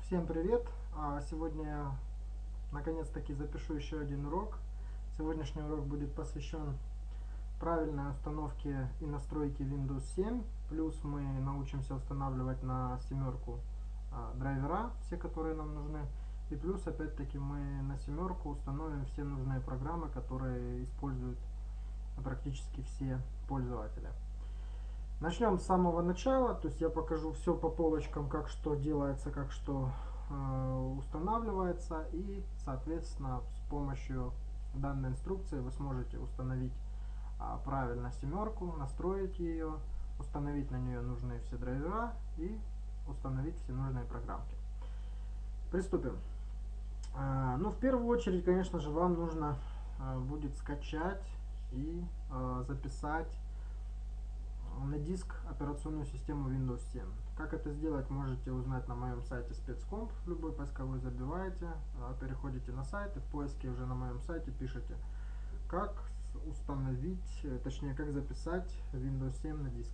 Всем привет! Сегодня я наконец-таки запишу еще один урок. Сегодняшний урок будет посвящен правильной установке и настройке Windows 7. Плюс мы научимся устанавливать на семерку драйвера, все которые нам нужны. И плюс опять-таки мы на семерку установим все нужные программы, которые используют практически все пользователи. Начнем с самого начала, то есть я покажу все по полочкам, как что делается, как что устанавливается, и соответственно с помощью данной инструкции вы сможете установить правильно семерку, настроить ее, установить на нее нужные все драйвера и установить все нужные программки. Приступим. Ну, в первую очередь, конечно же, вам нужно будет скачать и записать на диск операционную систему Windows 7. Как это сделать, можете узнать на моем сайте спецкомп. В любой поисковой забиваете, переходите на сайт и в поиске уже на моем сайте пишите, как установить, точнее, как записать Windows 7 на диск.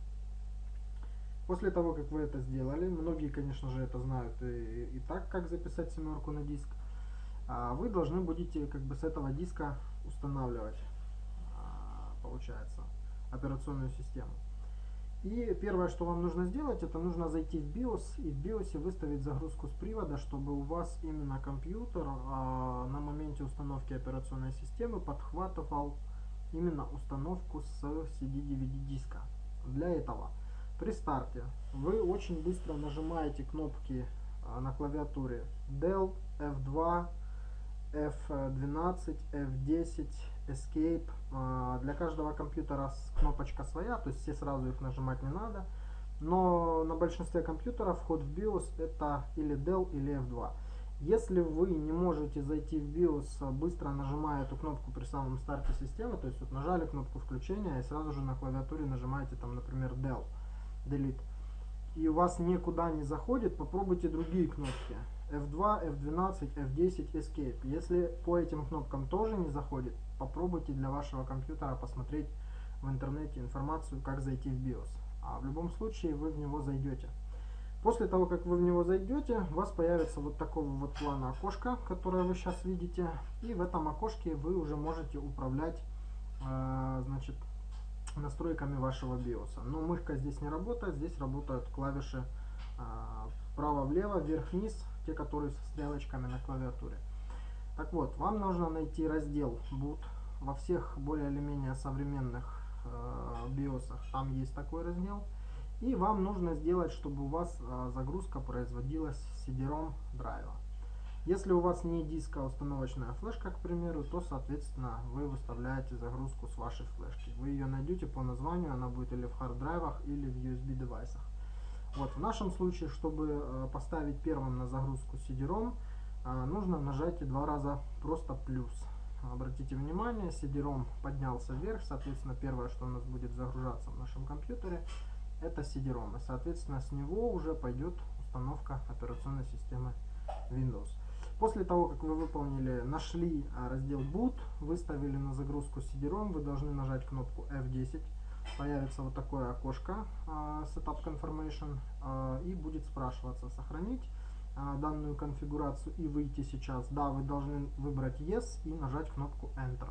После того, как вы это сделали, многие, конечно же, это знают и так, как записать семерку на диск, вы должны будете как бы с этого диска устанавливать, получается, операционную систему. И первое, что вам нужно сделать, это нужно зайти в BIOS и в BIOS выставить загрузку с привода, чтобы у вас именно компьютер на моменте установки операционной системы подхватывал именно установку с CD-DVD диска. Для этого при старте вы очень быстро нажимаете кнопки на клавиатуре Del, F2, F12, F10, Escape. Для каждого компьютера кнопочка своя, то есть все сразу их нажимать не надо. Но на большинстве компьютеров вход в BIOS это или Del, или F2. Если вы не можете зайти в BIOS, быстро нажимая эту кнопку при самом старте системы, то есть вот нажали кнопку включения и сразу же на клавиатуре нажимаете там, например, Del, Delete, и у вас никуда не заходит, попробуйте другие кнопки. F2, F12, F10, Escape. Если по этим кнопкам тоже не заходит, попробуйте для вашего компьютера посмотреть в интернете информацию, как зайти в BIOS. А в любом случае вы в него зайдете. После того, как вы в него зайдете, у вас появится вот такого вот плана окошко, которое вы сейчас видите. И в этом окошке вы уже можете управлять, значит, настройками вашего BIOS. Но мышка здесь не работает, здесь работают клавиши вправо-влево, вверх-вниз, те, которые со стрелочками на клавиатуре. Так вот, вам нужно найти раздел Boot. Во всех более или менее современных биосах там есть такой раздел. И вам нужно сделать, чтобы у вас загрузка производилась с CD-ROM драйва. Если у вас не диск, а установочная флешка, к примеру, то, соответственно, вы выставляете загрузку с вашей флешки. Вы ее найдете по названию, она будет или в хард-драйвах, или в USB девайсах. Вот, в нашем случае, чтобы поставить первым на загрузку CD-ROM, нужно нажать 2 раза просто плюс. Обратите внимание, CD-ROM поднялся вверх, соответственно, первое, что у нас будет загружаться в нашем компьютере, это CD-ROM. И, соответственно, с него уже пойдет установка операционной системы Windows. После того, как вы выполнили, нашли раздел Boot, выставили на загрузку CD-ROM, вы должны нажать кнопку F10. Появится вот такое окошко Setup Confirmation, и будет спрашиваться сохранить данную конфигурацию и выйти сейчас. Да, вы должны выбрать Yes и нажать кнопку Enter.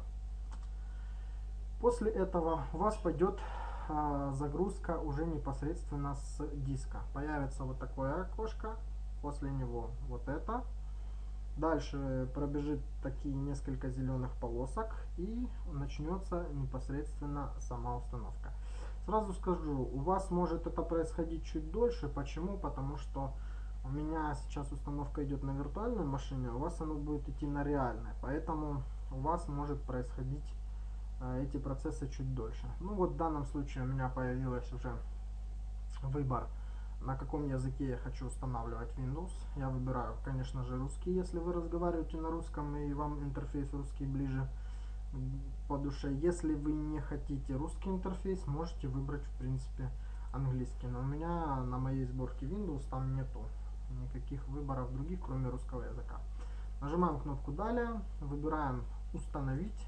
После этого у вас пойдет загрузка уже непосредственно с диска. Появится вот такое окошко, после него вот это. Дальше пробежит такие несколько зеленых полосок и начнется непосредственно сама установка. Сразу скажу, у вас может это происходить чуть дольше. Почему? Потому что у меня сейчас установка идет на виртуальной машине, у вас оно будет идти на реальной. Поэтому у вас может происходить эти процессы чуть дольше. Ну вот в данном случае у меня появилась уже выбор, на каком языке я хочу устанавливать Windows. Я выбираю, конечно же, русский, если вы разговариваете на русском и вам интерфейс русский ближе по душе. Если вы не хотите русский интерфейс, можете выбрать, в принципе, английский. Но у меня на моей сборке Windows там нету никаких выборов других, кроме русского языка. Нажимаем кнопку «Далее», выбираем «Установить».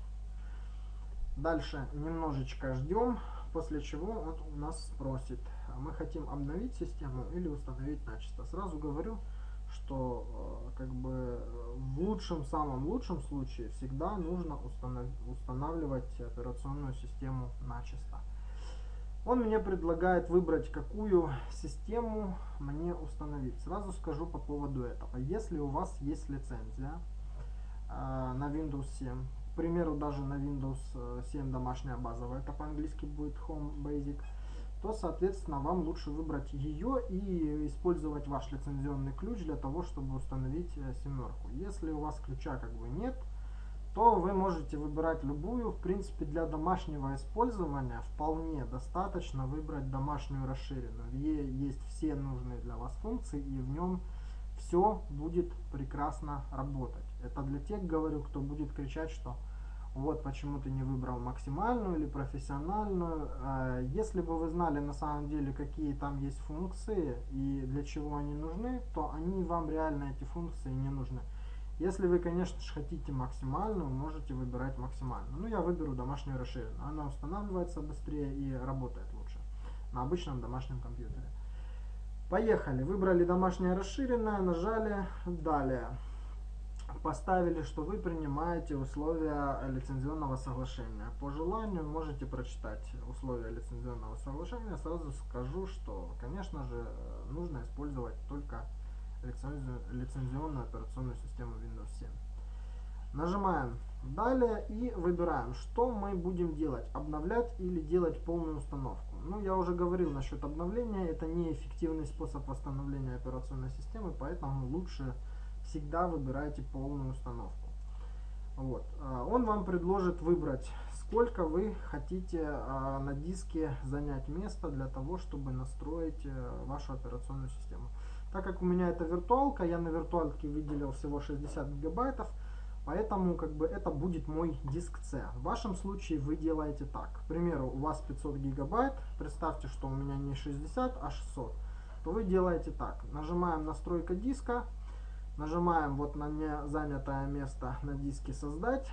Дальше немножечко ждем, после чего он у нас спросит, мы хотим обновить систему или установить начисто. Сразу говорю, что как бы в лучшем, самом лучшем случае всегда нужно устанавливать операционную систему начисто. Он мне предлагает выбрать, какую систему мне установить. Сразу скажу по поводу этого. Если у вас есть лицензия на Windows 7, к примеру, даже на Windows 7 домашняя базовая, это по-английски будет Home Basic, то, соответственно, вам лучше выбрать ее и использовать ваш лицензионный ключ для того, чтобы установить семерку. Если у вас ключа как бы нет, то вы можете выбирать любую. В принципе, для домашнего использования вполне достаточно выбрать домашнюю расширенную. В ней есть все нужные для вас функции, и в нем все будет прекрасно работать. Это для тех, говорю, кто будет кричать, что вот почему ты не выбрал максимальную или профессиональную. Если бы вы знали на самом деле, какие там есть функции и для чего они нужны, то они вам реально, эти функции, не нужны. Если вы, конечно же, хотите максимальную, можете выбирать максимальную. Ну, я выберу домашнюю расширенную. Она устанавливается быстрее и работает лучше на обычном домашнем компьютере. Поехали. Выбрали домашняя расширенная, нажали «Далее». Поставили, что вы принимаете условия лицензионного соглашения. По желанию можете прочитать условия лицензионного соглашения. Сразу скажу, что, конечно же, нужно использовать только лицензионную операционную систему Windows 7. Нажимаем «Далее» и выбираем, что мы будем делать, обновлять или делать полную установку. Ну, я уже говорил насчет обновления, это неэффективный способ восстановления операционной системы, поэтому лучше всегда выбирайте полную установку. Вот. Он вам предложит выбрать, сколько вы хотите на диске занять место для того, чтобы настроить вашу операционную систему. Так как у меня это виртуалка, я на виртуалке выделил всего 60 гигабайтов, поэтому как бы это будет мой диск C. В вашем случае вы делаете так. К примеру, у вас 500 гигабайт, представьте, что у меня не 60, а 600. То вы делаете так. Нажимаем «Настройка диска». Нажимаем вот на незанятое место на диске «Создать».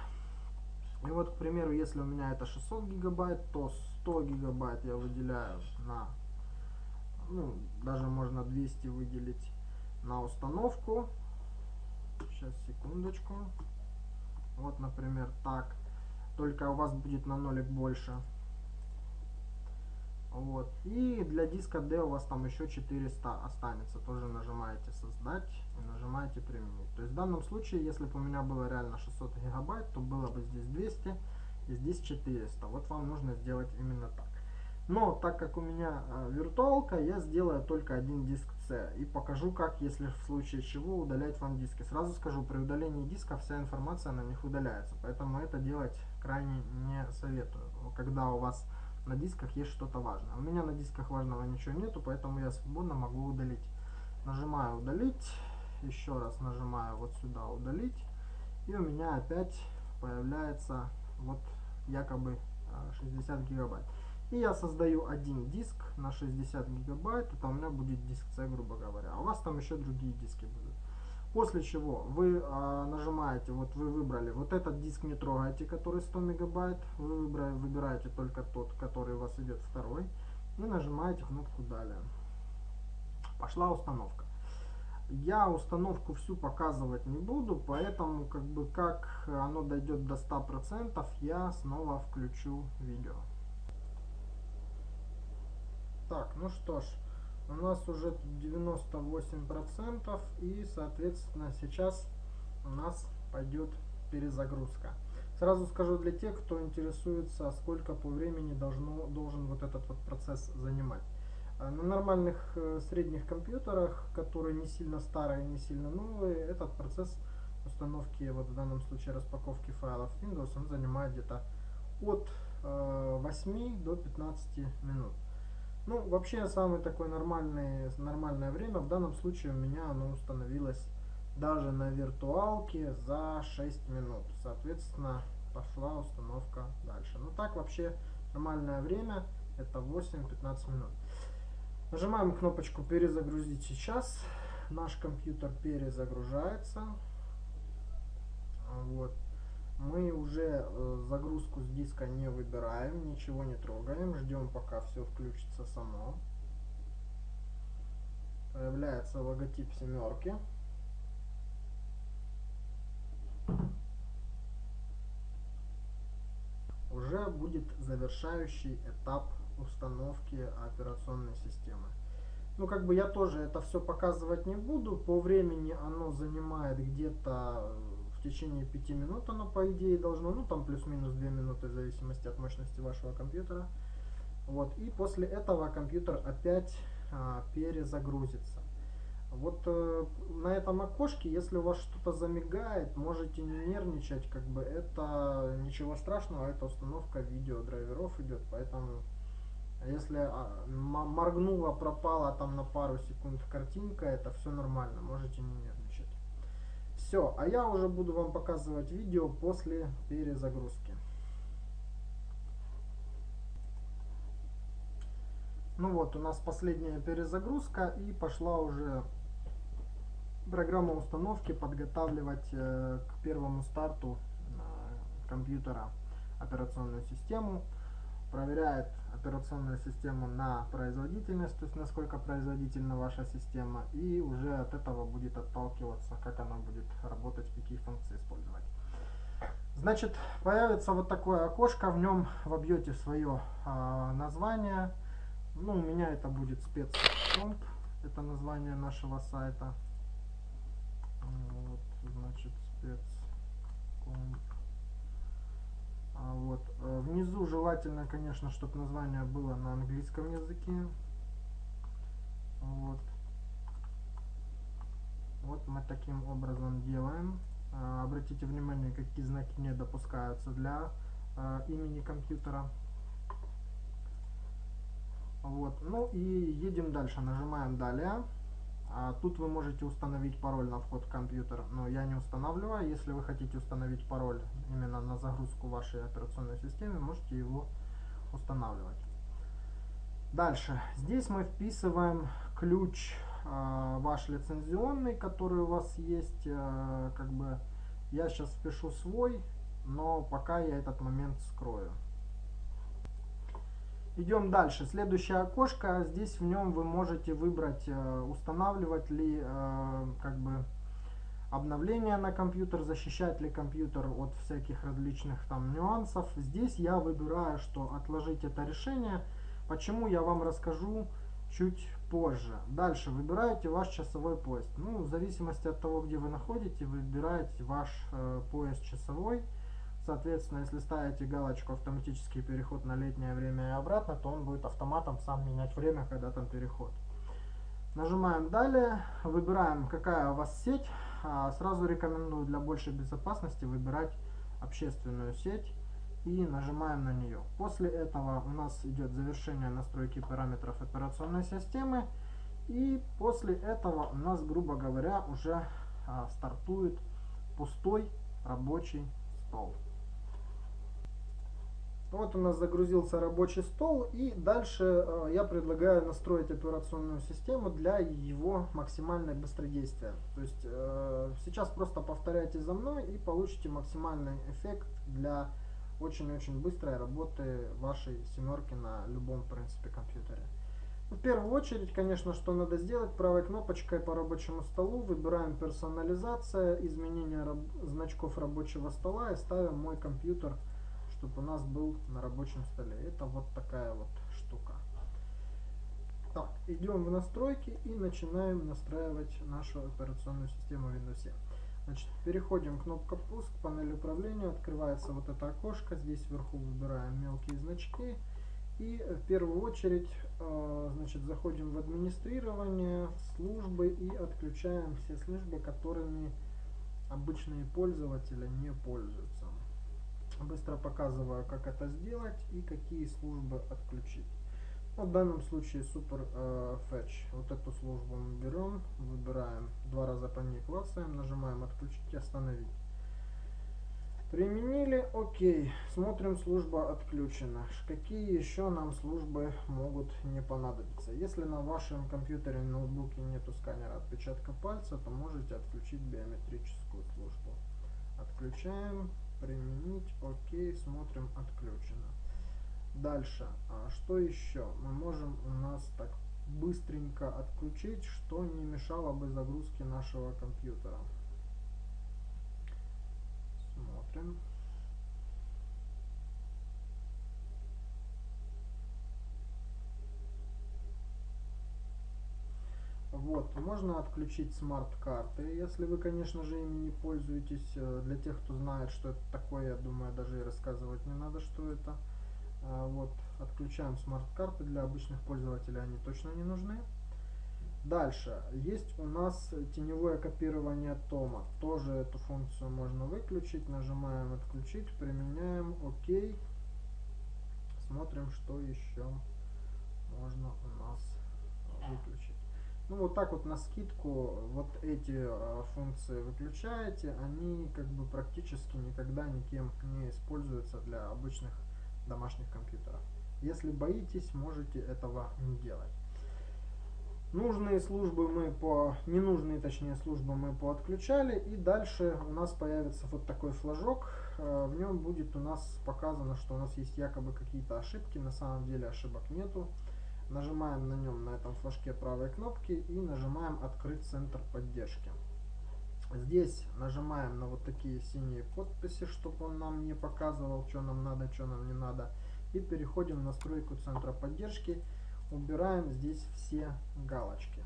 И вот, к примеру, если у меня это 600 гигабайт, то 100 гигабайт я выделяю на, ну, даже можно 200 выделить на установку. Сейчас, секундочку. Вот, например, так. Только у вас будет на нолик больше. Вот. И для диска D у вас там еще 400 останется. Тоже нажимаете «Создать» и нажимаете «Применить». То есть в данном случае, если бы у меня было реально 600 гигабайт, то было бы здесь 200 и здесь 400. Вот вам нужно сделать именно так. Но так как у меня виртуалка, я сделаю только один диск C. И покажу, как, если в случае чего, удалять вам диски. Сразу скажу, при удалении диска вся информация на них удаляется. Поэтому это делать крайне не советую, когда у вас на дисках есть что-то важное. У меня на дисках важного ничего нету, поэтому я свободно могу удалить. Нажимаю «Удалить». Еще раз нажимаю вот сюда «Удалить». И у меня опять появляется вот якобы 60 гигабайт. И я создаю один диск на 60 гигабайт. Это у меня будет диск C, грубо говоря. А у вас там еще другие диски будут. После чего вы нажимаете, вот вы выбрали, вот этот диск не трогайте, который 100 мегабайт, вы выбираете только тот, который у вас идет второй, и нажимаете кнопку «Далее». Пошла установка. Я установку всю показывать не буду, поэтому как оно дойдет до 100%, я снова включу видео. Так, ну что ж. У нас уже 98%, и, соответственно, сейчас у нас пойдет перезагрузка. Сразу скажу для тех, кто интересуется, сколько по времени должен вот этот вот процесс занимать. На нормальных средних компьютерах, которые не сильно старые, не сильно новые, этот процесс установки, вот в данном случае распаковки файлов Windows, он занимает где-то от 8 до 15 минут. Ну, вообще, самое такое нормальное время, в данном случае у меня оно установилось даже на виртуалке за 6 минут. Соответственно, пошла установка дальше. Ну, так вообще нормальное время это 8-15 минут. Нажимаем кнопочку «Перезагрузить сейчас». Наш компьютер перезагружается. Вот. Мы уже загрузку с диска не выбираем, ничего не трогаем, ждем, пока все включится само. Появляется логотип семерки. уже будет завершающий этап установки операционной системы. Ну, как бы я тоже это все показывать не буду. По времени оно занимает где-то в течение 5 минут, оно по идее должно, ну там плюс-минус 2 минуты в зависимости от мощности вашего компьютера. Вот, и после этого компьютер опять перезагрузится. Вот на этом окошке, если у вас что-то замигает, можете не нервничать, как бы это ничего страшного, это установка видеодрайверов идет, поэтому если моргнула, пропала там на пару секунд картинка, это все нормально, можете не нервничать. Все, а я уже буду вам показывать видео после перезагрузки. Ну вот, у нас последняя перезагрузка и пошла уже программа установки подготавливать к первому старту компьютера операционную систему. Проверяет операционную систему на производительность, то есть насколько производительна ваша система, и уже от этого будет отталкиваться, как она будет работать, какие функции использовать. Значит, появится вот такое окошко, в нем вобьете свое название. Ну, у меня это будет спецкомп, это название нашего сайта. Вот, значит, спецкомп. Вот. Внизу желательно, конечно, чтобы название было на английском языке. Вот. Вот мы таким образом делаем. Обратите внимание, какие знаки не допускаются для имени компьютера. Вот. Ну и едем дальше. Нажимаем «Далее». Тут вы можете установить пароль на вход в компьютер, но я не устанавливаю. Если вы хотите установить пароль именно на загрузку вашей операционной системы, можете его устанавливать. Дальше. Здесь мы вписываем ключ ваш лицензионный, который у вас есть. Как бы я сейчас впишу свой, но пока я этот момент скрою. Идем дальше. Следующее окошко. Здесь в нем вы можете выбрать, устанавливать ли как бы обновления на компьютер, защищать ли компьютер от всяких различных там нюансов. Здесь я выбираю, что отложить это решение. Почему, я вам расскажу чуть позже. Дальше выбираете ваш часовой пояс. Ну, в зависимости от того, где вы находитесь, выбираете ваш пояс часовой. Соответственно, если ставите галочку «Автоматический переход на летнее время» и обратно, то он будет автоматом сам менять время, когда там переход. Нажимаем «Далее», выбираем, какая у вас сеть. Сразу рекомендую для большей безопасности выбирать общественную сеть и нажимаем на нее. После этого у нас идет завершение настройки параметров операционной системы. И после этого у нас, грубо говоря, уже стартует пустой рабочий стол. Вот у нас загрузился рабочий стол, и дальше я предлагаю настроить операционную систему для его максимальной быстродействия. То есть сейчас просто повторяйте за мной и получите максимальный эффект для очень-очень быстрой работы вашей семерки на любом, в принципе, компьютере. В первую очередь, конечно, что надо сделать, правой кнопочкой по рабочему столу выбираем персонализация, изменение значков рабочего стола и ставим мой компьютер, чтобы у нас был на рабочем столе. Это вот такая вот штука. Так, идем в настройки и начинаем настраивать нашу операционную систему Windows 7. Значит, переходим, кнопка «Пуск», панель управления, открывается вот это окошко, здесь вверху выбираем мелкие значки. И в первую очередь, значит, заходим в администрирование, службы и отключаем все службы, которыми обычные пользователи не пользуются. Быстро показываю, как это сделать и какие службы отключить. В данном случае Super Fetch. Вот эту службу мы берем, выбираем, 2 раза по ней клацаем, нажимаем «Отключить» и «Остановить». Применили, окей. Смотрим, служба отключена. Какие еще нам службы могут не понадобиться? Если на вашем компьютере, ноутбуке нету сканера отпечатка пальца, то можете отключить биометрическую службу. Отключаем, применить, окей, смотрим, отключено. Дальше, что еще? Мы можем у нас так быстренько отключить, что не мешало бы загрузке нашего компьютера. Смотрим. Вот, можно отключить смарт-карты, если вы, конечно же, ими не пользуетесь. Для тех, кто знает, что это такое, я думаю, даже и рассказывать не надо, что это. Вот, отключаем смарт-карты, для обычных пользователей они точно не нужны. Дальше, есть у нас теневое копирование тома, тоже эту функцию можно выключить, нажимаем отключить, применяем, ОК, смотрим, что еще можно у нас выключить. Ну вот так вот навскидку вот эти функции выключаете, они как бы практически никогда никем не используются для обычных домашних компьютеров. Если боитесь, можете этого не делать. Нужные службы ненужные точнее службы мы поотключали, и дальше у нас появится вот такой флажок, в нем будет у нас показано, что у нас есть якобы какие-то ошибки, на самом деле ошибок нету. Нажимаем на нем, на этом флажке правой кнопки и нажимаем «Открыть центр поддержки». Здесь нажимаем на вот такие синие подписи, чтобы он нам не показывал, что нам надо, что нам не надо. И переходим в настройку центра поддержки. Убираем здесь все галочки.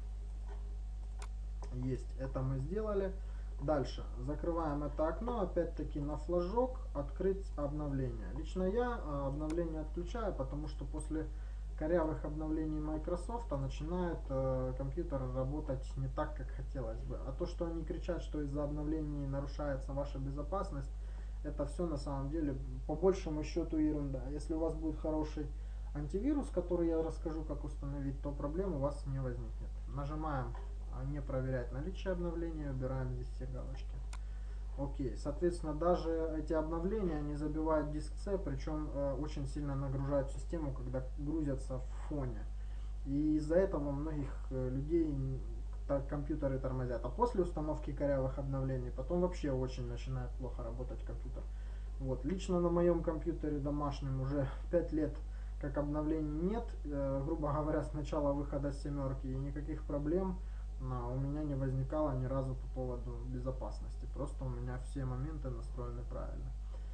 Есть, это мы сделали. Дальше закрываем это окно, опять-таки на флажок «Открыть обновление». Лично я обновление отключаю, потому что после корявых обновлений Microsoft начинает компьютер работать не так, как хотелось бы. А то, что они кричат, что из-за обновлений нарушается ваша безопасность, это все на самом деле по большему счету ерунда. Если у вас будет хороший антивирус, который я расскажу, как установить, то проблем у вас не возникнет. Нажимаем «Не проверять наличие обновления», убираем здесь все галочки. Окей, соответственно, даже эти обновления не забивают диск C, причем очень сильно нагружают систему, когда грузятся в фоне. И из-за этого многих людей компьютеры тормозят. А после установки корявых обновлений потом вообще очень начинает плохо работать компьютер. Вот, лично на моем компьютере домашнем уже 5 лет как обновлений нет, грубо говоря, с начала выхода семерки, и никаких проблем у меня не возникало ни разу по поводу безопасности. Просто у меня все моменты настроены правильно.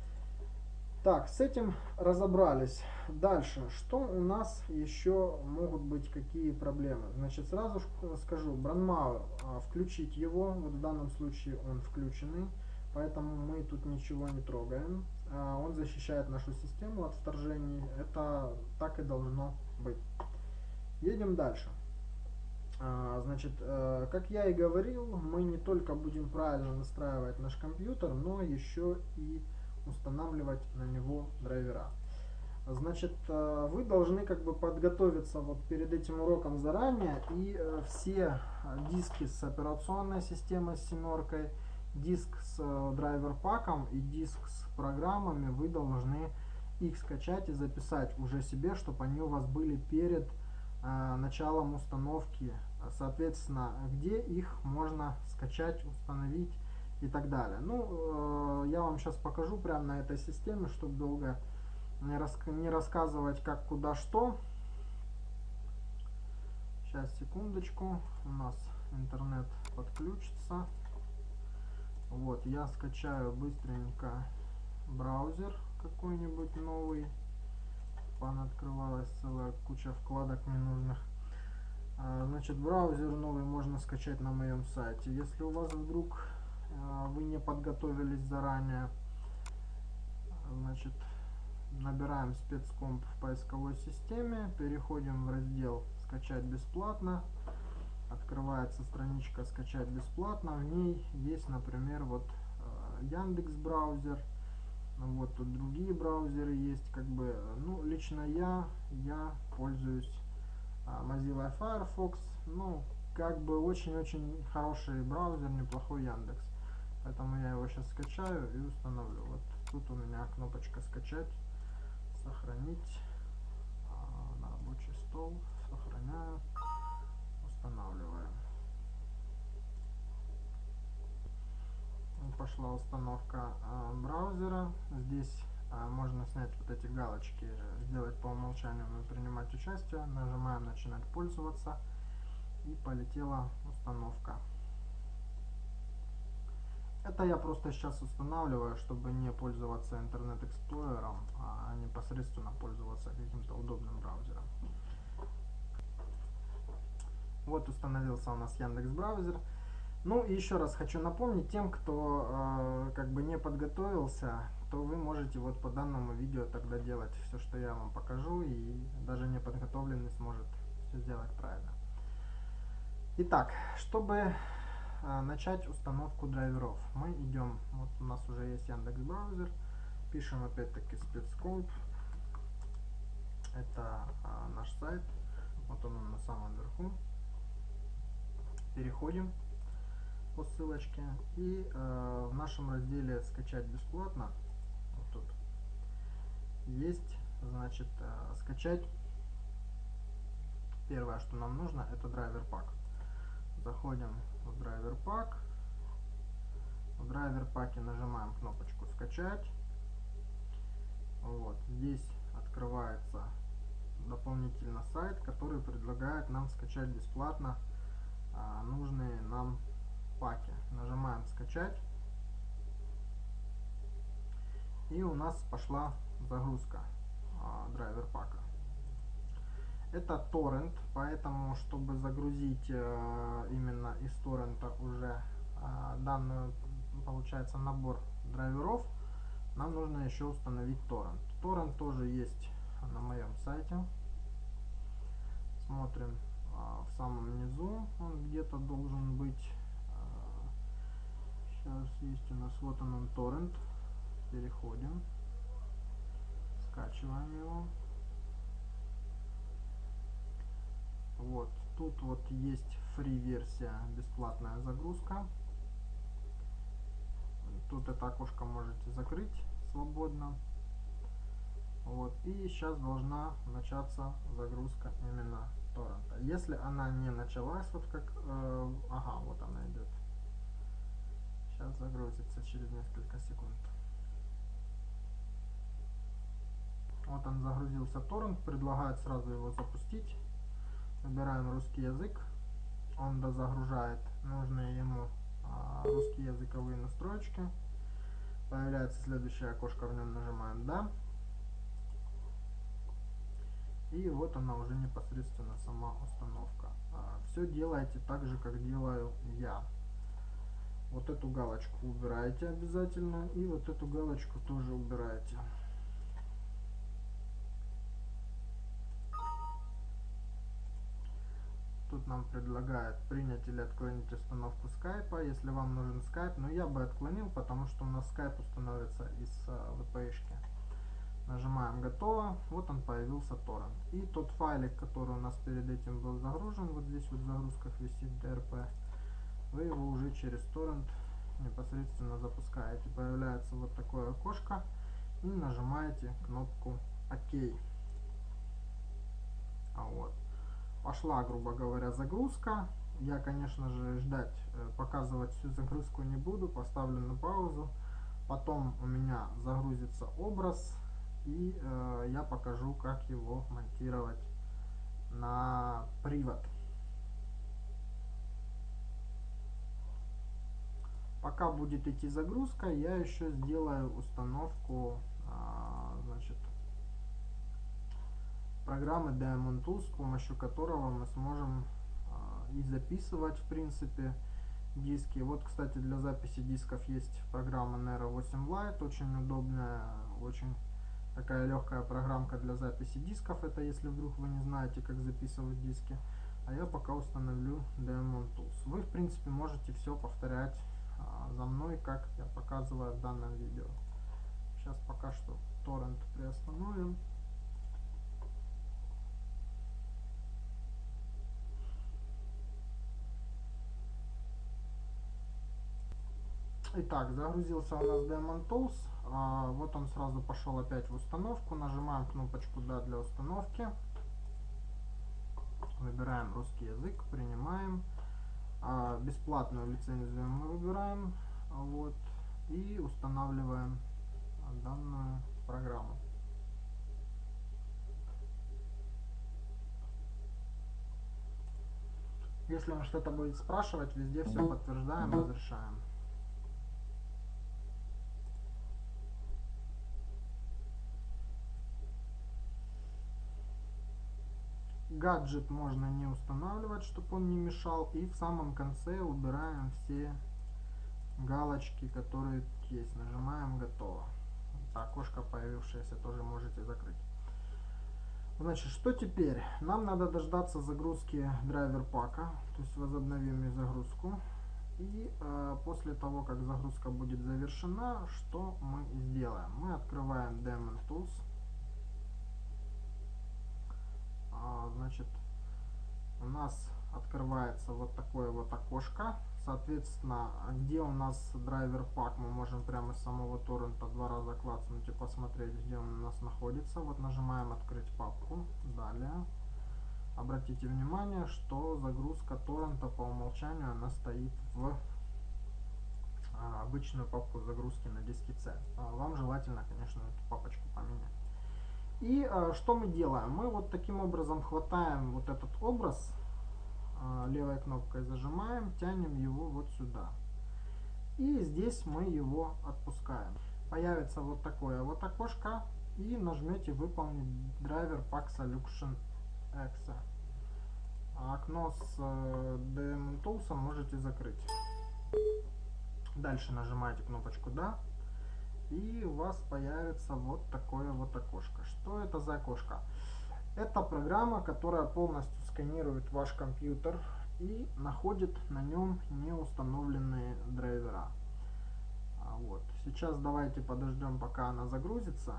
Так, с этим разобрались. Дальше, что у нас еще могут быть, какие проблемы? Значит, сразу скажу, Brandmauer, включить его, вот в данном случае он включенный, поэтому мы тут ничего не трогаем. Он защищает нашу систему от вторжений, это так и должно быть. Едем дальше. Значит, как я и говорил, мы не только будем правильно настраивать наш компьютер, но еще и устанавливать на него драйвера. Значит, вы должны как бы подготовиться вот перед этим уроком заранее, и все диски с операционной системой с семеркой, диск с драйвер паком и диск с программами, вы должны их скачать и записать уже себе, чтобы они у вас были перед началом установки, соответственно, где их можно скачать, установить и так далее. Ну, я вам сейчас покажу прямо на этой системе, чтобы долго не рассказывать как, куда, что. Сейчас, секундочку, у нас интернет подключится. Вот, я скачаю быстренько браузер какой-нибудь новый. Открывалась целая куча вкладок ненужных. Значит, браузер новый можно скачать на моем сайте. Если у вас вдруг вы не подготовились заранее, значит, набираем спецкомп в поисковой системе, переходим в раздел «Скачать бесплатно». Открывается страничка «Скачать бесплатно». В ней есть, например, вот Яндекс браузер. Вот тут другие браузеры есть, как бы, ну, лично я пользуюсь Mozilla Firefox, ну, как бы очень-очень хороший браузер, неплохой Яндекс. Поэтому я его сейчас скачаю и установлю. Вот тут у меня кнопочка «Скачать», «Сохранить», на рабочий стол, сохраняю, устанавливаю. Пошла установка браузера. Здесь можно снять вот эти галочки, сделать по умолчанию принимать участие. Нажимаем начинать пользоваться, и полетела установка. Это я просто сейчас устанавливаю, чтобы не пользоваться Internet Explorer, а непосредственно пользоваться каким-то удобным браузером. Вот установился у нас Яндекс браузер. Ну и еще раз хочу напомнить тем, кто как бы не подготовился, то вы можете вот по данному видео тогда делать все, что я вам покажу, и даже неподготовленный сможет все сделать правильно. Итак, чтобы начать установку драйверов, мы идем, вот у нас уже есть Яндекс браузер, пишем опять-таки spetscope, это наш сайт, вот он на самом верху, переходим по ссылочке и в нашем разделе скачать бесплатно, вот тут есть, значит, скачать. Первое, что нам нужно, это драйвер пак. Заходим в драйвер пак. В драйвер паке нажимаем кнопочку скачать. Вот здесь открывается дополнительно сайт, который предлагает нам скачать бесплатно нужные нам паки. Нажимаем скачать. И у нас пошла загрузка драйвер пака. Это торрент, поэтому, чтобы загрузить именно из торрента уже данную, получается, набор драйверов, нам нужно еще установить торрент. Торрент тоже есть на моем сайте. Смотрим в самом низу, он где-то должен быть. Сейчас есть у нас, вот он торрент. Переходим, скачиваем его. Вот, тут вот есть free версия, бесплатная загрузка. Тут это окошко можете закрыть свободно. Вот, и сейчас должна начаться загрузка именно торрента. Если она не началась, вот как, ага, вот она идет. Сейчас загрузится через несколько секунд. Вот он загрузился торрент, предлагает сразу его запустить. Выбираем русский язык, он дозагружает нужные ему русские языковые настройки. Появляется следующее окошко, в нем нажимаем «Да». И вот она уже непосредственно сама установка. Все делайте так же, как делаю я. Вот эту галочку убираете обязательно, и вот эту галочку тоже убираете. Тут нам предлагают принять или отклонить установку скайпа, если вам нужен скайп, но я бы отклонил, потому что у нас скайп установится из VPS-шки. Нажимаем готово, вот он появился торрент. И тот файлик, который у нас перед этим был загружен, вот здесь вот в загрузках висит DRP, вы его уже через торрент непосредственно запускаете. Появляется вот такое окошко и нажимаете кнопку ОК. Вот. Пошла, грубо говоря, загрузка. Я, конечно же, ждать, показывать всю загрузку не буду, поставлю на паузу. Потом у меня загрузится образ, и я покажу, как его монтировать на привод. Пока будет идти загрузка, я еще сделаю установку, значит, программы Diamond Tools, с помощью которого мы сможем и записывать, в принципе, диски. Вот, кстати, для записи дисков есть программа Nero 8 Lite, очень удобная, очень такая легкая программка для записи дисков. Это если вдруг вы не знаете, как записывать диски. А я пока установлю Diamond Tools. Вы, в принципе, можете все повторять за мной, как я показываю в данном видео. Сейчас пока что торрент приостановим. Итак, загрузился у нас Diamond Tools. Вот он сразу пошел опять в установку. Нажимаем кнопочку «Да» для установки. Выбираем русский язык, принимаем. Бесплатную лицензию мы выбираем. Вот, и устанавливаем данную программу. Если он что-то будет спрашивать, везде все подтверждаем, разрешаем. И гаджет можно не устанавливать, чтобы он не мешал. И в самом конце убираем все галочки, которые есть. Нажимаем «Готово». Окошко появившееся тоже можете закрыть. Значит, что теперь? Нам надо дождаться загрузки драйвер пака, то есть возобновим загрузку. И после того, как загрузка будет завершена, что мы сделаем? Мы открываем Daemon Tools. Значит, у нас открывается вот такое вот окошко. Соответственно, где у нас драйвер пак, мы можем прямо с самого торрента 2 раза клацнуть и посмотреть, где он у нас находится. Вот нажимаем «Открыть папку». Далее. Обратите внимание, что загрузка торрента по умолчанию она стоит в обычную папку загрузки на диске C. Вам желательно, конечно, эту папочку поменять. И что мы делаем? Мы вот таким образом хватаем вот этот образ, левой кнопкой зажимаем, тянем его вот сюда. И здесь мы его отпускаем. Появится вот такое вот окошко, и нажмете «Выполнить драйвер Pack Solution Exe». Окно с Daemon Tools можете закрыть. Дальше нажимаете кнопочку «Да», и у вас появится вот такое вот окошко. Что это за окошко? Это программа, которая полностью сканирует ваш компьютер и находит на нем неустановленные драйвера. Вот. Сейчас давайте подождем, пока она загрузится.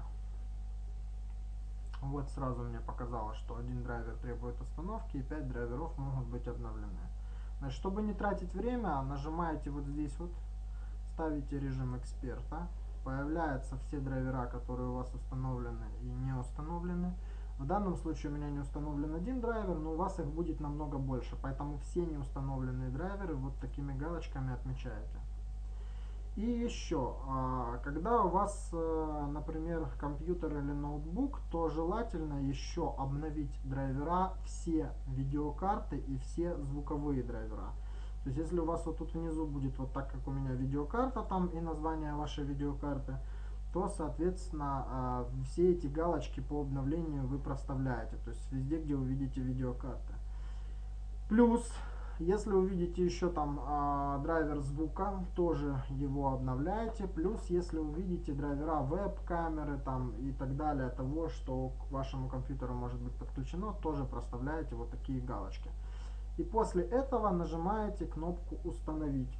Вот сразу мне показалось, что один драйвер требует установки и 5 драйверов могут быть обновлены. Значит, чтобы не тратить время, нажимаете вот здесь вот, ставите режим эксперта. Появляются все драйвера, которые у вас установлены и не установлены. В данном случае у меня не установлен один драйвер, но у вас их будет намного больше. Поэтому все неустановленные драйверы вот такими галочками отмечаете. И еще, когда у вас, например, компьютер или ноутбук, то желательно еще обновить драйвера все видеокарты и все звуковые драйвера. То есть если у вас вот тут внизу будет вот так, как у меня видеокарта там и название вашей видеокарты, то соответственно все эти галочки по обновлению вы проставляете. То есть везде, где увидите видеокарты. Плюс, если увидите еще там драйвер звука, тоже его обновляете. Плюс, если увидите драйвера веб-камеры там и так далее, того, что к вашему компьютеру может быть подключено, тоже проставляете вот такие галочки. И после этого нажимаете кнопку «Установить».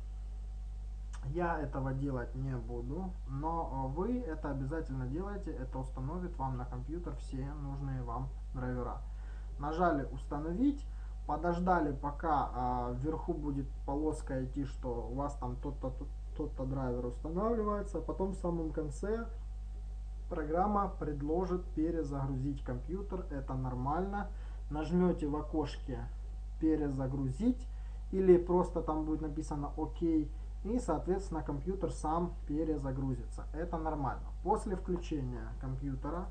Я этого делать не буду, но вы это обязательно делаете, это установит вам на компьютер все нужные вам драйвера. Нажали «Установить», подождали, пока вверху будет полоска идти, что у вас там тот-то драйвер устанавливается, а потом в самом конце программа предложит перезагрузить компьютер, это нормально. Нажмете в окошке «Перезагрузить» или просто там будет написано «Ок», и соответственно компьютер сам перезагрузится. Это нормально. После включения компьютера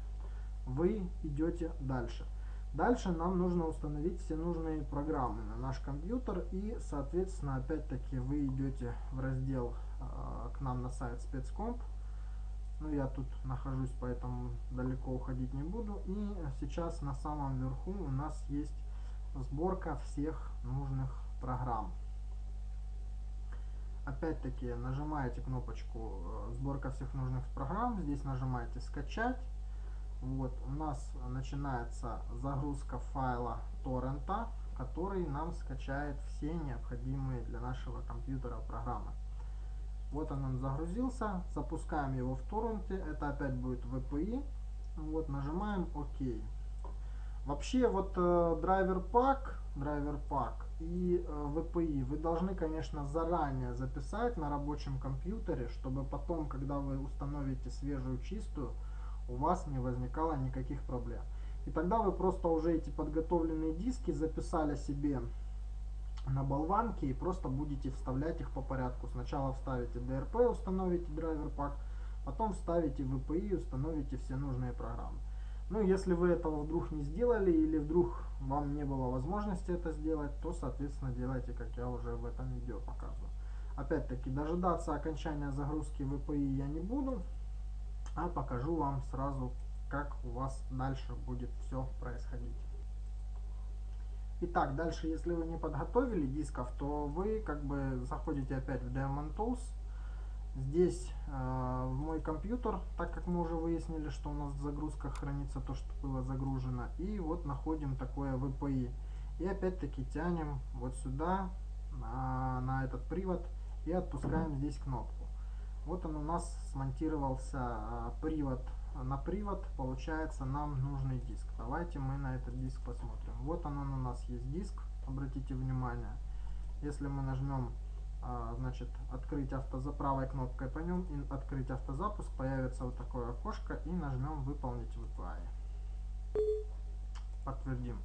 вы идете дальше. Дальше нам нужно установить все нужные программы на наш компьютер, и соответственно опять-таки вы идете в раздел к нам на сайт спецкомп. Ну, я тут нахожусь, поэтому далеко уходить не буду. И сейчас на самом верху у нас есть сборка всех нужных программ. Опять-таки нажимаете кнопочку «Сборка всех нужных программ». Здесь нажимаете «Скачать». Вот, у нас начинается загрузка файла торрента, который нам скачает все необходимые для нашего компьютера программы. Вот он загрузился. Запускаем его в торренте. Это опять будет VPI. Вот, нажимаем «Ок». Вообще вот драйвер пак и VPI вы должны, конечно, заранее записать на рабочем компьютере, чтобы потом, когда вы установите свежую чистую, у вас не возникало никаких проблем. И тогда вы просто уже эти подготовленные диски записали себе на болванке и просто будете вставлять их по порядку. Сначала вставите DRP, установите драйвер пак, потом вставите VPI и установите все нужные программы. Ну, если вы этого вдруг не сделали или вдруг вам не было возможности это сделать, то, соответственно, делайте, как я уже в этом видео показываю. Опять-таки, дожидаться окончания загрузки VPI я не буду, а покажу вам сразу, как у вас дальше будет все происходить. Итак, дальше, если вы не подготовили дисков, то вы как бы заходите опять в Diamond Tools. Здесь в мой компьютер, так как мы уже выяснили, что у нас в загрузках хранится то, что было загружено. И вот находим такое VPI. И опять-таки тянем вот сюда, на этот привод, и отпускаем здесь кнопку. Вот он у нас смонтировался привод на привод, получается нам нужный диск. Давайте мы на этот диск посмотрим. Вот он у нас есть диск, обратите внимание. Если мы нажмем значит, открыть правой кнопкой по нем и открыть автозапуск, появится вот такое окошко, и нажмем выполнить VPI. Подтвердим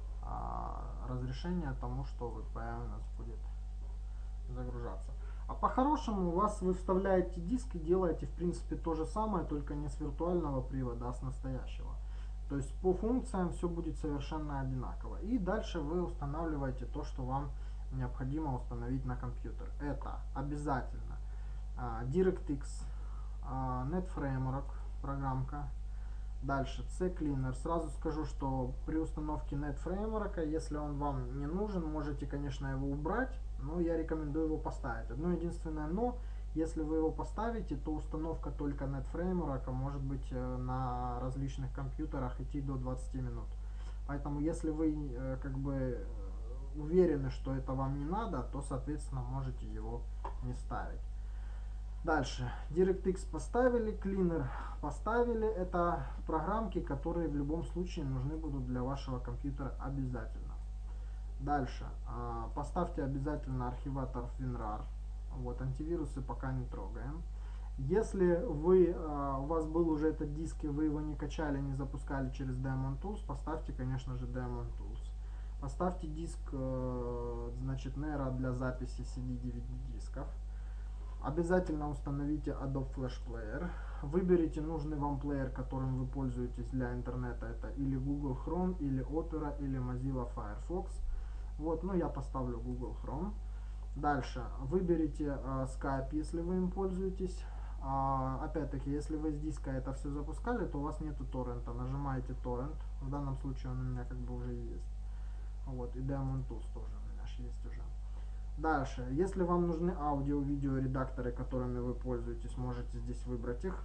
разрешение тому, что VPI у нас будет загружаться. А по-хорошему вы вставляете диск и делаете в принципе то же самое, только не с виртуального привода, а с настоящего. То есть по функциям все будет совершенно одинаково. И дальше вы устанавливаете то, что вам необходимо установить на компьютер. Это обязательно DirectX, NetFramework программка. Дальше CCleaner. Сразу скажу, что при установке NetFramework, если он вам не нужен, можете, конечно, его убрать, но я рекомендую его поставить. Одно единственное но, если вы его поставите, то установка только NetFramework может быть на различных компьютерах идти до 20 минут. Поэтому если вы как бы уверены, что это вам не надо, то, соответственно, можете его не ставить. Дальше. DirectX поставили, Cleaner поставили. Это программки, которые в любом случае нужны будут для вашего компьютера обязательно. Дальше. Поставьте обязательно архиватор WinRAR. Вот, антивирусы пока не трогаем. Если у вас был уже этот диск, и вы его не качали, не запускали через Diamond Tools, поставьте, конечно же, Diamond Tools. Поставьте диск, значит, Nero для записи CD-DVD дисков. Обязательно установите Adobe Flash Player. Выберите нужный вам плеер, которым вы пользуетесь для интернета. Это или Google Chrome, или Opera, или Mozilla Firefox. Вот, ну я поставлю Google Chrome. Дальше. Выберите Skype, если вы им пользуетесь. Опять-таки, если вы с диска это все запускали, то у вас нету торрента. Нажимаете торрент. В данном случае он у меня как бы уже есть. Вот, и Diamond Tools тоже у меня есть уже. Дальше, если вам нужны аудио-видео редакторы, которыми вы пользуетесь, можете здесь выбрать их.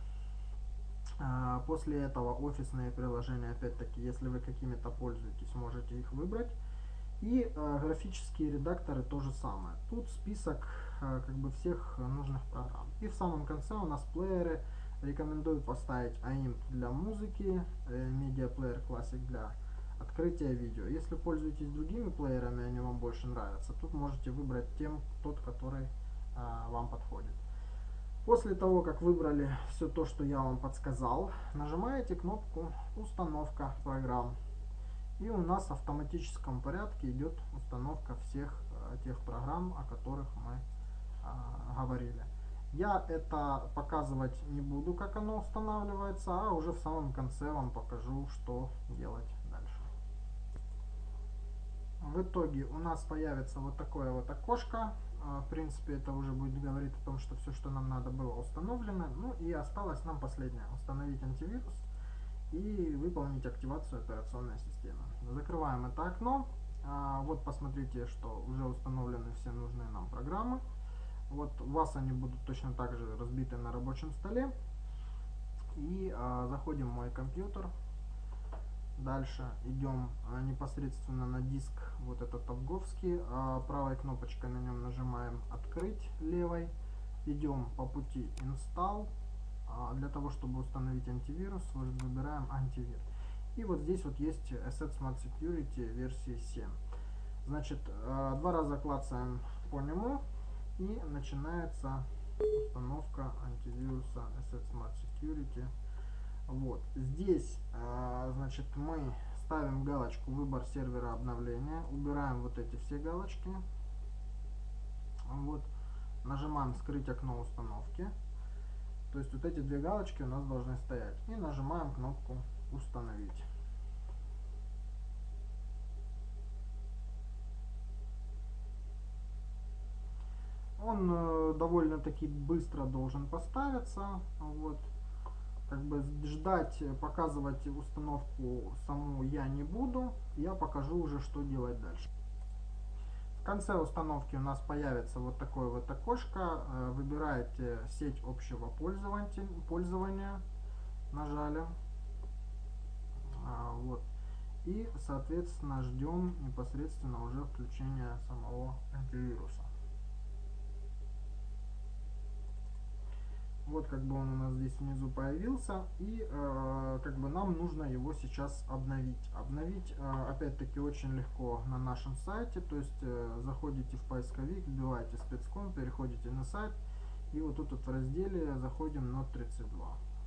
После этого офисные приложения, опять-таки, если вы какими-то пользуетесь, можете их выбрать. И графические редакторы то же самое. Тут список как бы всех нужных программ. И в самом конце у нас плееры. Рекомендую поставить AIMP для музыки, Media Player Classic для открытия видео. Если пользуетесь другими плеерами, они вам больше нравятся, тут можете выбрать тот, который вам подходит. После того, как выбрали все то, что я вам подсказал, нажимаете кнопку «Установка программ». И у нас в автоматическом порядке идет установка всех тех программ, о которых мы говорили. Я это показывать не буду, как оно устанавливается, а уже в самом конце вам покажу, что делать дальше. В итоге у нас появится вот такое вот окошко. В принципе, это уже будет говорить о том, что все, что нам надо, было установлено. Ну и осталось нам последнее: установить антивирус и выполнить активацию операционной системы. Закрываем это окно. Вот посмотрите, что уже установлены все нужные нам программы. Вот у вас они будут точно так же разбиты на рабочем столе. И заходим в мой компьютер. Дальше идем непосредственно на диск, вот этот Обговский. Правой кнопочкой на нем нажимаем «Открыть» левой. Идем по пути «Install». Для того, чтобы установить антивирус, выбираем «Антивир». И вот здесь вот есть Asset Smart Security версии 7. Значит, два раза клацаем по нему, и начинается установка антивируса Asset Smart Security. Вот здесь, значит, мы ставим галочку «Выбор сервера обновления», убираем вот эти все галочки. Вот, нажимаем «Скрыть окно установки». То есть вот эти две галочки у нас должны стоять. И нажимаем кнопку «Установить». Он довольно-таки быстро должен поставиться. Вот. как бы ждать, показывать установку саму я не буду, я покажу уже, что делать дальше. В конце установки у нас появится вот такое вот окошко, выбираете сеть общего пользования, нажали, вот, и соответственно ждем непосредственно уже включения самого антивируса. Вот как бы он у нас здесь внизу появился, и как бы нам нужно его сейчас обновить. Обновить опять-таки очень легко на нашем сайте, то есть заходите в поисковик, вбиваете спецком, переходите на сайт, и вот тут вот в разделе заходим Node 32.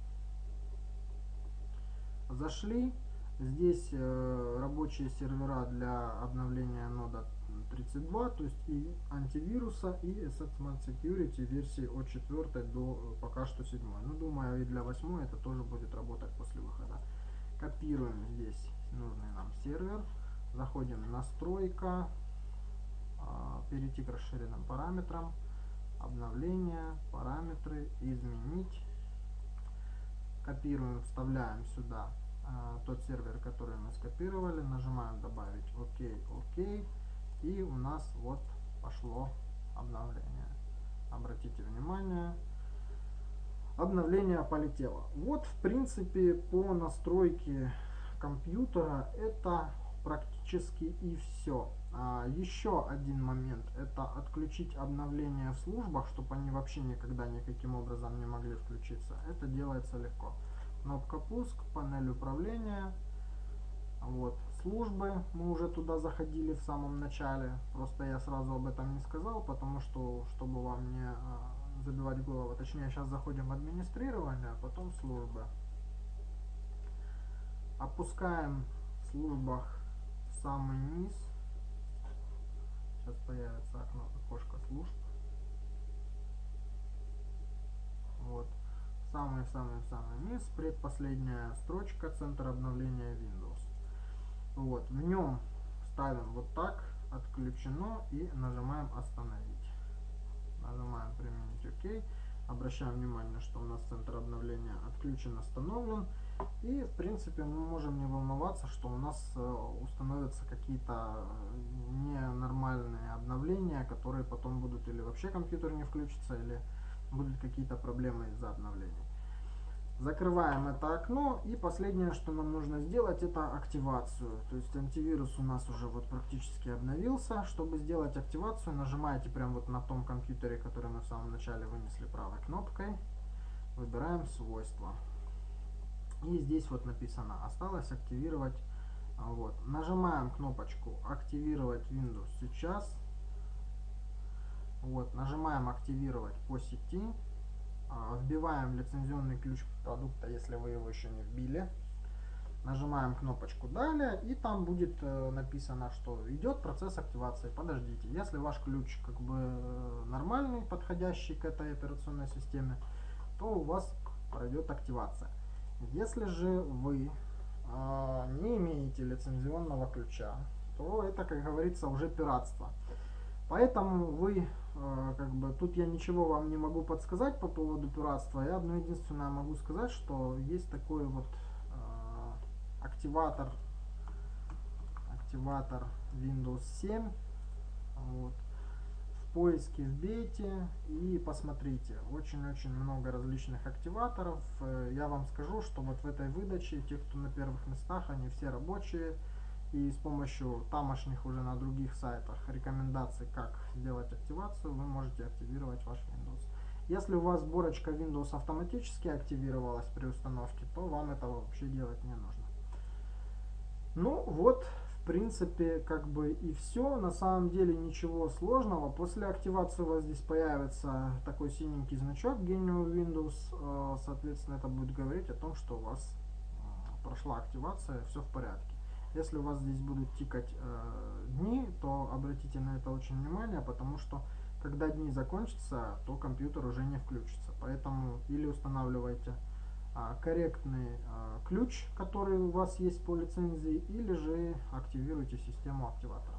Зашли, здесь рабочие сервера для обновления нода 32, то есть и антивируса, и Smart Security версии от 4 до пока что 7. Ну, думаю, и для 8 это тоже будет работать после выхода. Копируем здесь нужный нам сервер, заходим в настройка, перейти к расширенным параметрам, обновление, параметры, изменить. Копируем, вставляем сюда тот сервер, который мы скопировали, нажимаем добавить ОК, и у нас вот пошло обновление. Обратите внимание, обновление полетело. Вот в принципе по настройке компьютера это практически и все. Еще один момент, это отключить обновления в службах, чтобы они вообще никогда никаким образом не могли включиться. Это делается легко. Кнопка пуск, панель управления, вот, службы, мы уже туда заходили в самом начале, просто я сразу об этом не сказал, потому что, чтобы вам не забивать голову, точнее, сейчас заходим в администрирование, а потом службы. Опускаем в службах в самый низ, сейчас появится окошко служб, вот, самый-самый-самый низ, предпоследняя строчка, центр обновления Windows. Вот, в нем ставим вот так, отключено, и нажимаем остановить. Нажимаем применить ОК. Обращаем внимание, что у нас центр обновления отключен, остановлен. И в принципе мы можем не волноваться, что у нас установятся какие-то ненормальные обновления, которые потом будут или вообще компьютер не включится, или будут какие-то проблемы из-за обновления. Закрываем это окно, и последнее, что нам нужно сделать, это активацию. То есть антивирус у нас уже вот практически обновился. Чтобы сделать активацию, нажимаете прямо вот на том компьютере, который мы в самом начале вынесли правой кнопкой, выбираем свойства. И здесь вот написано осталось активировать. Вот. Нажимаем кнопочку активировать Windows сейчас. Вот. Нажимаем активировать по сети. Вбиваем лицензионный ключ продукта, если вы его еще не вбили. Нажимаем кнопочку «Далее», и там будет написано, что идет процесс активации. Подождите, если ваш ключ как бы нормальный, подходящий к этой операционной системе, то у вас пройдет активация. Если же вы не имеете лицензионного ключа, то это, как говорится, уже пиратство. Поэтому вы, как бы, тут я ничего вам не могу подсказать по поводу пиратства. Я одно единственное могу сказать, что есть такой вот активатор Windows 7. Вот. В поиске вбейте и посмотрите. Очень-очень много различных активаторов. Я вам скажу, что вот в этой выдаче, те, кто на первых местах, они все рабочие. И с помощью тамошних уже на других сайтах рекомендаций, как сделать активацию, вы можете активировать ваш Windows. Если у вас сборочка Windows автоматически активировалась при установке, то вам этого вообще делать не нужно. Ну вот, в принципе, как бы и все. На самом деле ничего сложного. После активации у вас здесь появится такой синенький значок Genuine Windows. Соответственно, это будет говорить о том, что у вас прошла активация, все в порядке. Если у вас здесь будут тикать дни, то обратите на это очень внимание, потому что когда дни закончатся, то компьютер уже не включится. Поэтому или устанавливайте корректный ключ, который у вас есть по лицензии, или же активируйте систему активатора.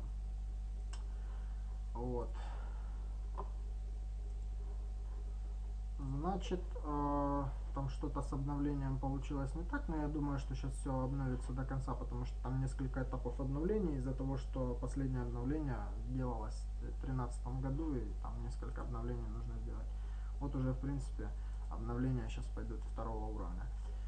Вот. Значит, там что-то с обновлением получилось не так, но я думаю, что сейчас все обновится до конца, потому что там несколько этапов обновления из-за того, что последнее обновление делалось в 2013 году, и там несколько обновлений нужно сделать. Вот уже, в принципе, обновления сейчас пойдут второго уровня.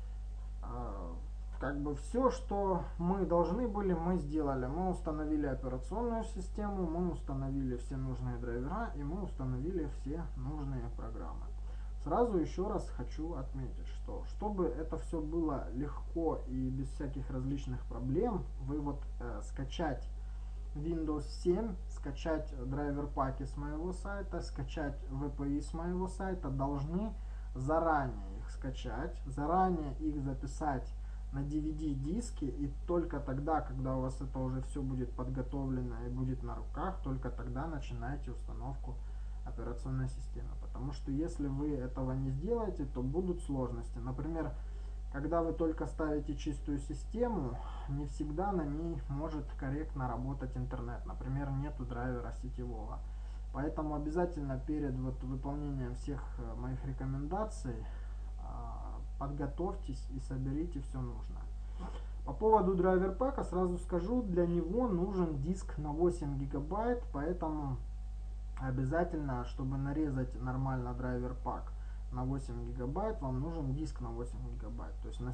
Как бы все, что мы должны были, мы сделали. Мы установили операционную систему, мы установили все нужные драйвера и мы установили все нужные программы. Сразу еще раз хочу отметить, что чтобы это все было легко и без всяких различных проблем, вы вот скачать Windows 7, скачать драйвер паки с моего сайта, скачать VPI с моего сайта должны заранее их скачать, заранее их записать на DVD-диске, и только тогда, когда у вас это уже все будет подготовлено и будет на руках, только тогда начинайте установку операционной системы. Потому что если вы этого не сделаете, то будут сложности. Например, когда вы только ставите чистую систему, не всегда на ней может корректно работать интернет. Например, нету драйвера сетевого. Поэтому обязательно перед выполнением всех моих рекомендаций подготовьтесь и соберите все нужное. По поводу драйвер пака сразу скажу, для него нужен диск на 8 гигабайт, поэтому обязательно, чтобы нарезать нормально драйвер пак на 8 гигабайт, вам нужен диск на 8 гигабайт. То есть на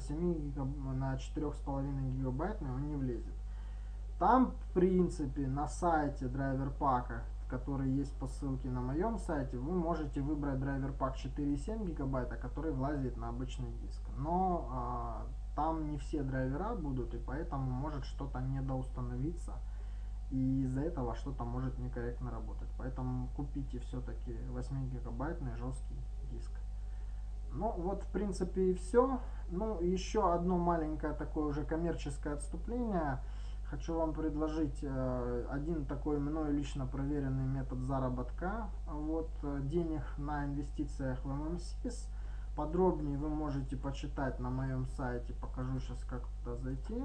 4,5 гигабайтный он не влезет. Там, в принципе, на сайте драйвер пака, который есть по ссылке на моем сайте, вы можете выбрать драйвер пак 4,7 гигабайта, который влазит на обычный диск. Но там не все драйвера будут, и поэтому может что-то недоустановиться, и из-за этого что-то может некорректно работать. Поэтому купите все-таки 8 гигабайтный жесткий диск. Ну вот, в принципе, и все. Ну, еще одно маленькое такое уже коммерческое отступление. Хочу вам предложить один такой мною лично проверенный метод заработка денег на инвестициях в MMSIS. Подробнее вы можете почитать на моем сайте. Покажу сейчас, как туда зайти.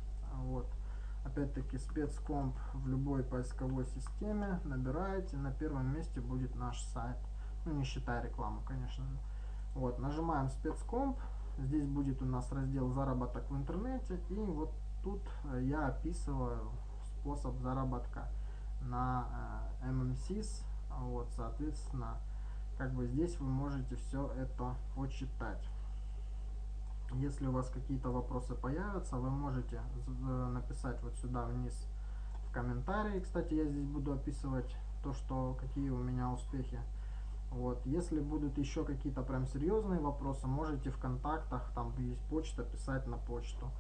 Опять-таки спецкомп в любой поисковой системе набираете. На первом месте будет наш сайт. Ну, не считая рекламу, конечно. Нажимаем спецкомп. Здесь будет у нас раздел заработок в интернете. И вот тут я описываю способ заработка на MMSIS. Соответственно, здесь вы можете все это почитать. Если у вас какие-то вопросы появятся, вы можете написать вот сюда вниз в комментарии. Кстати, я здесь буду описывать какие у меня успехи. Если будут еще какие-то прям серьезные вопросы, можете в контактах, там есть почта, писать на почту.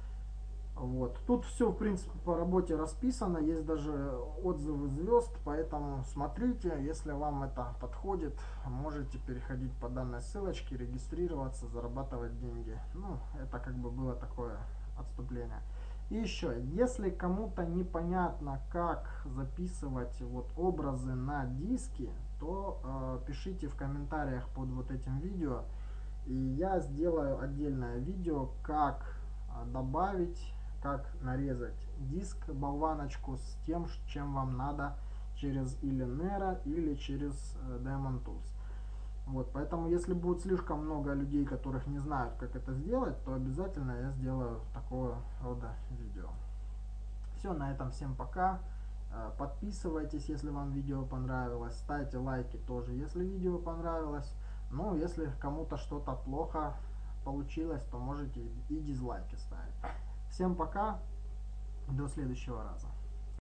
Тут все, в принципе, по работе расписано, есть даже отзывы звезд, поэтому смотрите, если вам это подходит, можете переходить по данной ссылочке, регистрироваться, зарабатывать деньги. Это было такое отступление. И еще, если кому-то непонятно, как записывать образы на диски, то пишите в комментариях под этим видео, и я сделаю отдельное видео, как добавить, как нарезать диск, болваночку с тем, чем вам надо через или Nero, или через Diamond Tools. Поэтому, если будет слишком много людей, которых не знают, как это сделать, то обязательно я сделаю такого рода видео. Все, на этом всем пока. Подписывайтесь, если вам видео понравилось. Ставьте лайки тоже, если видео понравилось. Если кому-то что-то плохо получилось, то можете и дизлайки ставить. Всем пока, до следующего раза.